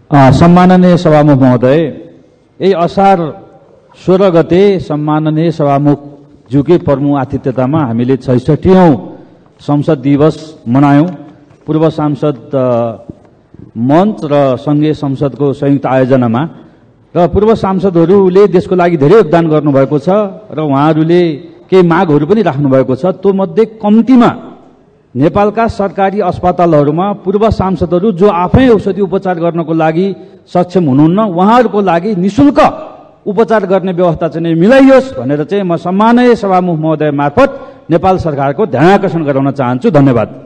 सम्माननीय सभामुख महोदय, यही असार 16 गते सम्माननीय सभामुख ज्यूकै प्रमुख आतिथ्यतामा हामीले 66औं संसद दिवस मनायौं। पूर्व सांसद मञ्च र संघीय संसदको संयुक्त आयोजनामा र पूर्व सांसदहरूले देशको लागि धेरै योगदान गर्नुभएको छ र उहाँहरूले केही मागहरू पनि राख्नु भएको छ। त्यो मध्ये कम्तीमा नेपालका सरकारी अस्पतालहरूमा पूर्व सांसदहरू जो आफै औषधि उपचार गर्नको लागि सक्षम हुनुहुन्न, उहाँहरूको लागि निशुल्क उपचार गर्ने व्यवस्था चाहिँ मिलाइयोस् भनेर चाहिँ म सम्माननीय सभामुख महोदय मार्फत नेपाल सरकारको ध्यानाकर्षण गराउन चाहन्छु। धन्यवाद।